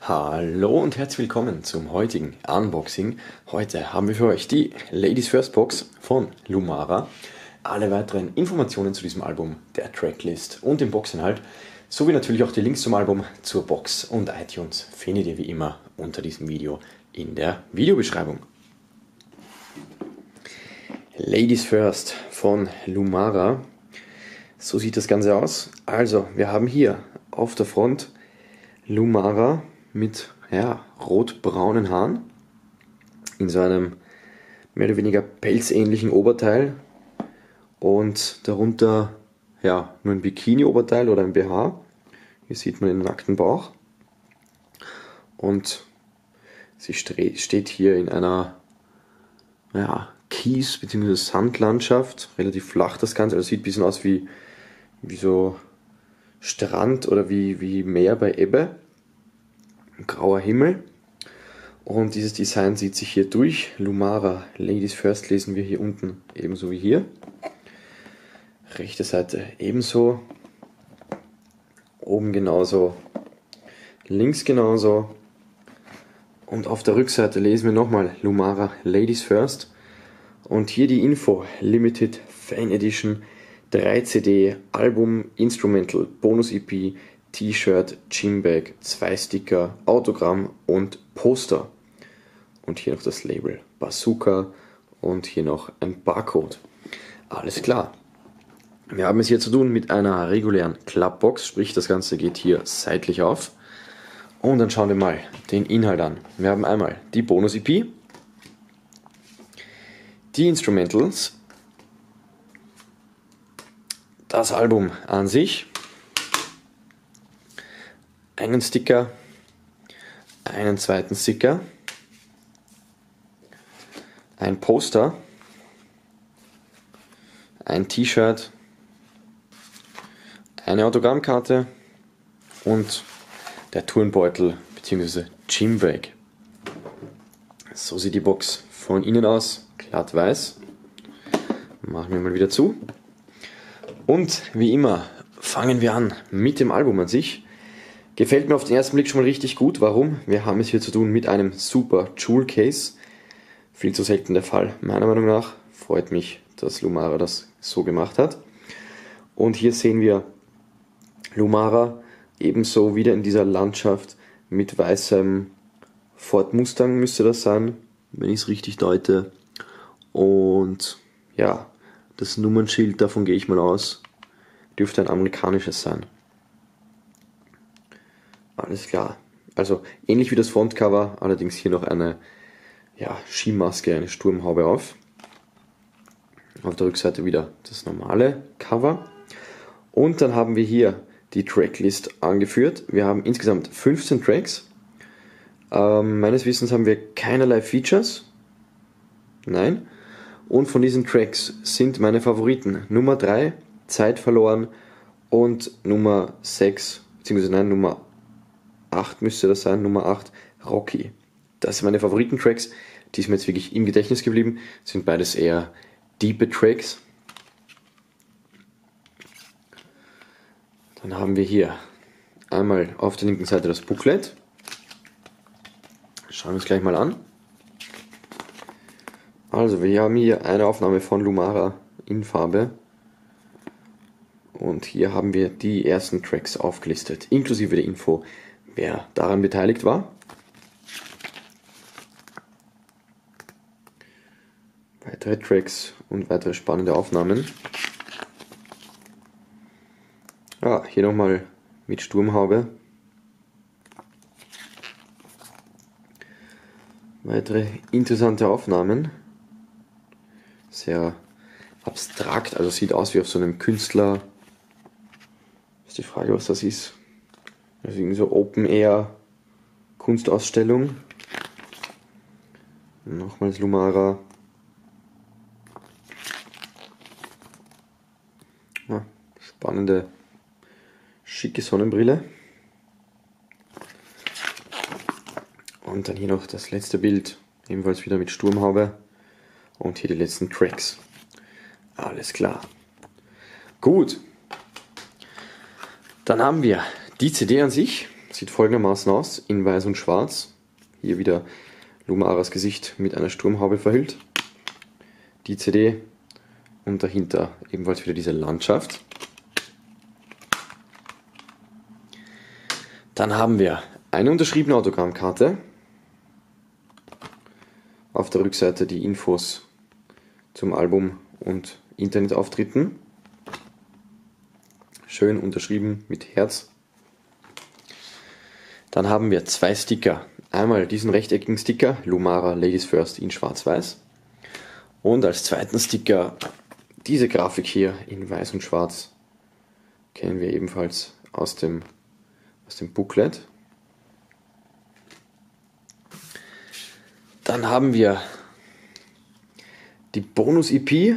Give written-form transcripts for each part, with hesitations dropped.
Hallo und herzlich willkommen zum heutigen Unboxing. Heute haben wir für euch die Ladies First Box von Lumara. Alle weiteren Informationen zu diesem Album, der Tracklist und dem Boxinhalt, sowie natürlich auch die Links zum Album, zur Box und iTunes findet ihr wie immer unter diesem Video in der Videobeschreibung. Ladies First von Lumara. So sieht das Ganze aus. Also, wir haben hier auf der Front Lumara mit rot-braunen Haaren in so einem mehr oder weniger pelzähnlichen Oberteil und darunter nur ein Bikini-Oberteil oder ein BH. Hier sieht man den nackten Bauch und sie steht hier in einer Kies- bzw. Sandlandschaft, relativ flach das Ganze, also sieht ein bisschen aus wie so Strand oder wie Meer bei Ebbe. Grauer Himmel und dieses Design zieht sich hier durch. Lumara Ladies First lesen wir hier unten ebenso wie hier. Rechte Seite ebenso, oben genauso, links genauso und auf der Rückseite lesen wir nochmal Lumara Ladies First und hier die Info: Limited Fan Edition, 3 CD, Album, Instrumental, Bonus EP, T-Shirt, Gymbag, 2 Sticker, Autogramm und Poster. Und hier noch das Label Bazooka und hier noch ein Barcode. Alles klar. Wir haben es hier zu tun mit einer regulären Klappbox, sprich das Ganze geht hier seitlich auf. Und dann schauen wir mal den Inhalt an. Wir haben einmal die Bonus-EP, die Instrumentals, das Album an sich, einen Sticker, einen zweiten Sticker, ein Poster, ein T-Shirt, eine Autogrammkarte und der Turnbeutel bzw. Gymbag. So sieht die Box von innen aus, glatt weiß. Machen wir mal wieder zu. Und wie immer fangen wir an mit dem Album an sich. Gefällt mir auf den ersten Blick schon mal richtig gut. Warum? Wir haben es hier zu tun mit einem super Jewel Case. Viel zu selten der Fall, meiner Meinung nach. Freut mich, dass Lumara das so gemacht hat. Und hier sehen wir Lumara ebenso wieder in dieser Landschaft mit weißem Ford Mustang müsste das sein, wenn ich es richtig deute. Und ja, das Nummernschild, davon gehe ich mal aus, dürfte ein amerikanisches sein. Alles klar. Also ähnlich wie das Frontcover, allerdings hier noch eine Skimaske, eine Sturmhaube auf. Auf der Rückseite wieder das normale Cover. Und dann haben wir hier die Tracklist angeführt. Wir haben insgesamt 15 Tracks. Meines Wissens haben wir keinerlei Features. Nein. Und von diesen Tracks sind meine Favoriten Nummer 3, Zeit verloren, und Nummer 6, beziehungsweise Nummer 8 müsste das sein, Nummer 8, Rocky. Das sind meine Favoriten-Tracks, die sind mir jetzt wirklich im Gedächtnis geblieben, sind beides eher diepe Tracks. Dann haben wir hier einmal auf der linken Seite das Booklet. Schauen wir uns gleich mal an. Also wir haben hier eine Aufnahme von Lumara in Farbe. Und hier haben wir die ersten Tracks aufgelistet, inklusive der Info, wer daran beteiligt war. Weitere Tracks und weitere spannende Aufnahmen. Hier nochmal mit Sturmhaube. Weitere interessante Aufnahmen. Sehr abstrakt, also sieht aus wie auf so einem Künstler. Ist die Frage, was das ist. Also irgendwie so Open-Air-Kunstausstellung. Nochmals Lumara. Spannende, schicke Sonnenbrille. Und dann hier noch das letzte Bild, ebenfalls wieder mit Sturmhaube. Und hier die letzten Tracks. Alles klar. Gut. Dann haben wir die CD an sich, sieht folgendermaßen aus, in weiß und schwarz. Hier wieder Lumaras Gesicht mit einer Sturmhaube verhüllt. Die CD und dahinter ebenfalls wieder diese Landschaft. Dann haben wir eine unterschriebene Autogrammkarte. Auf der Rückseite die Infos zum Album und Internetauftritten. Schön unterschrieben mit Herz. Dann haben wir zwei Sticker. Einmal diesen rechteckigen Sticker, Lumara Ladies First in schwarz-weiß. Und als zweiten Sticker diese Grafik hier in weiß und schwarz. Kennen wir ebenfalls aus dem Booklet. Dann haben wir die Bonus-EP.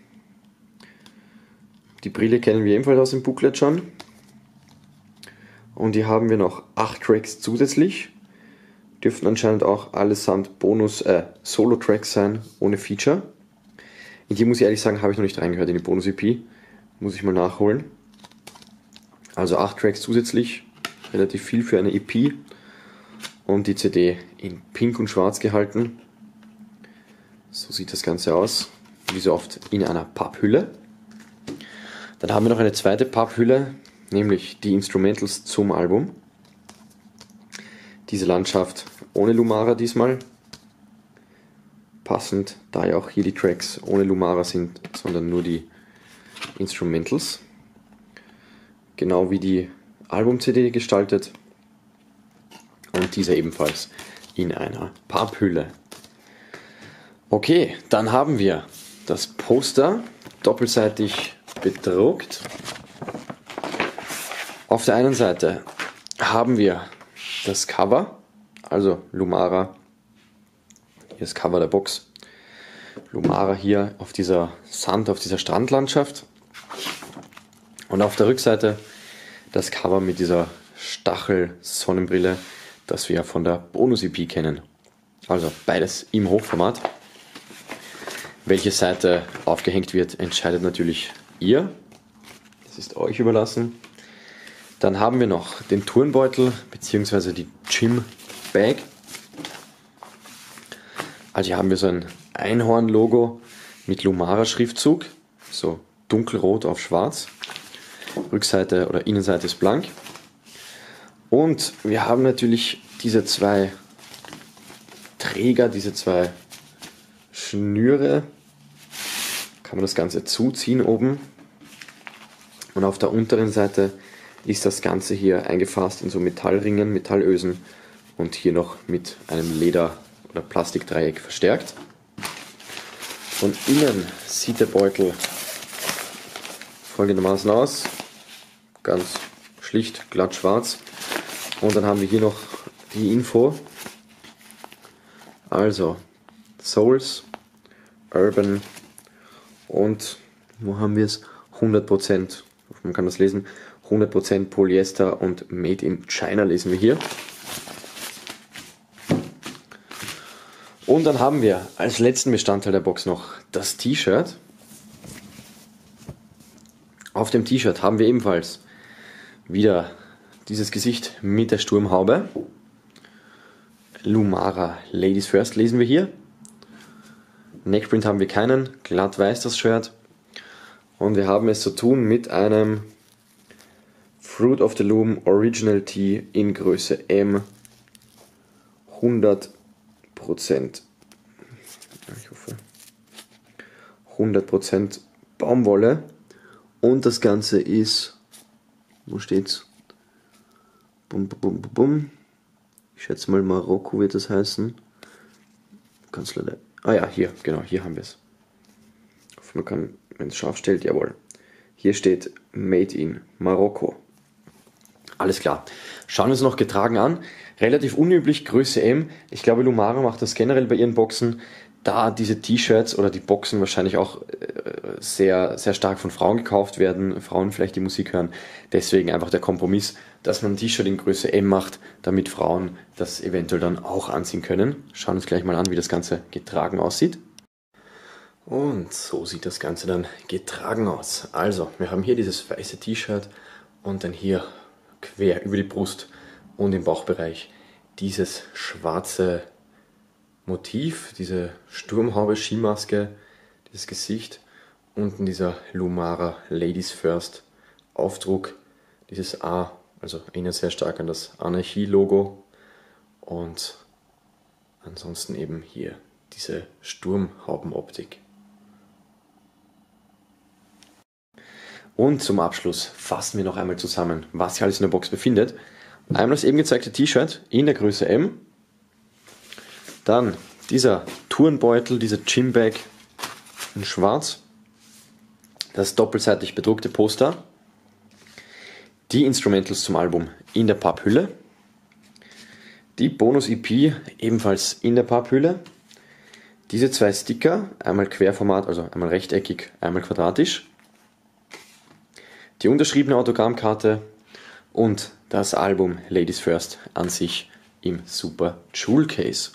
Die Brille kennen wir ebenfalls aus dem Booklet schon. Und hier haben wir noch 8 Tracks zusätzlich. Dürften anscheinend auch allesamt Solo-Tracks sein, ohne Feature. In die muss ich ehrlich sagen, habe ich noch nicht reingehört in die Bonus-EP. Muss ich mal nachholen. Also 8 Tracks zusätzlich. Relativ viel für eine EP. Und die CD in pink und schwarz gehalten. So sieht das Ganze aus. Wie so oft in einer Papphülle. Dann haben wir noch eine zweite Papphülle, nämlich die Instrumentals zum Album. Diese Landschaft ohne Lumara diesmal. Passend, da ja auch hier die Tracks ohne Lumara sind, sondern nur die Instrumentals. Genau wie die Album-CD gestaltet. Und diese ebenfalls in einer Papphülle. Okay, dann haben wir das Poster doppelseitig bedruckt. Auf der einen Seite haben wir das Cover, also Lumara, hier das Cover der Box, Lumara hier auf dieser auf dieser Strandlandschaft und auf der Rückseite das Cover mit dieser Stachel-Sonnenbrille, das wir von der Bonus-EP kennen. Also beides im Hochformat. Welche Seite aufgehängt wird, entscheidet natürlich ihr. Das ist euch überlassen. Dann haben wir noch den Turnbeutel bzw. die Gym Bag. Also hier haben wir so ein Einhorn-Logo mit Lumara-Schriftzug, so dunkelrot auf schwarz. Rückseite oder Innenseite ist blank. Und wir haben natürlich diese zwei Träger, diese zwei Schnüre. Kann man das Ganze zuziehen oben. Und auf der unteren Seite ist das Ganze hier eingefasst in so Metallringen, Metallösen und hier noch mit einem Leder- oder Plastikdreieck verstärkt. Von innen sieht der Beutel folgendermaßen aus. Ganz schlicht, glatt schwarz. Und dann haben wir hier noch die Info. Also Souls, Urban und wo haben wir es? 100%, man kann das lesen, 100% Polyester und Made in China lesen wir hier. Und dann haben wir als letzten Bestandteil der Box noch das T-Shirt. Auf dem T-Shirt haben wir ebenfalls wieder dieses Gesicht mit der Sturmhaube. Lumara Ladies First lesen wir hier. Neckprint haben wir keinen, glatt weiß das Shirt. Und wir haben es zu tun mit einem Fruit of the Loom Original Tee in Größe M. 100%. Ich hoffe. 100% Baumwolle. Und das Ganze ist, wo steht's? Bum, bum, bum, bum. Ich schätze mal Marokko wird das heißen. Ganz leider. Ah ja, hier, genau, hier haben wir es. Man kann, wenn es scharf stellt, jawohl. Hier steht Made in Marokko. Alles klar. Schauen wir uns noch getragen an. Relativ unüblich, Größe M. Ich glaube, Lumara macht das generell bei ihren Boxen, da diese T-Shirts oder die Boxen wahrscheinlich auch sehr, sehr stark von Frauen gekauft werden, Frauen vielleicht die Musik hören. Deswegen einfach der Kompromiss, dass man ein T-Shirt in Größe M macht, damit Frauen das eventuell dann auch anziehen können. Schauen wir uns gleich mal an, wie das Ganze getragen aussieht. Und so sieht das Ganze dann getragen aus. Also, wir haben hier dieses weiße T-Shirt und dann hier quer über die Brust und im Bauchbereich dieses schwarze Motiv, diese Sturmhaube, Skimaske, dieses Gesicht, unten dieser Lumara Ladies First Aufdruck, dieses A, also erinnert sehr stark an das Anarchie-Logo, und ansonsten eben hier diese Sturmhaubenoptik. Und zum Abschluss fassen wir noch einmal zusammen, was sich alles in der Box befindet. Einmal das eben gezeigte T-Shirt in der Größe M, dann dieser Turnbeutel, dieser Gymbag in schwarz, das doppelseitig bedruckte Poster, die Instrumentals zum Album in der Papphülle, die Bonus-EP ebenfalls in der Papphülle, diese zwei Sticker, einmal Querformat, also einmal rechteckig, einmal quadratisch, die unterschriebene Autogrammkarte und das Album Ladies First an sich im Super Jewel Case.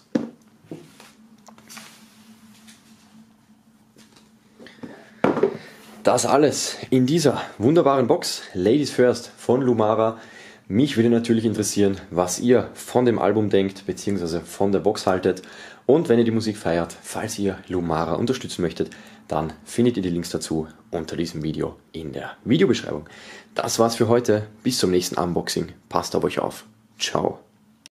Das alles in dieser wunderbaren Box Ladies First von Lumara. Mich würde natürlich interessieren, was ihr von dem Album denkt, bzw. von der Box haltet. Und wenn ihr die Musik feiert, falls ihr Lumara unterstützen möchtet, dann findet ihr die Links dazu unter diesem Video in der Videobeschreibung. Das war's für heute. Bis zum nächsten Unboxing. Passt auf euch auf. Ciao.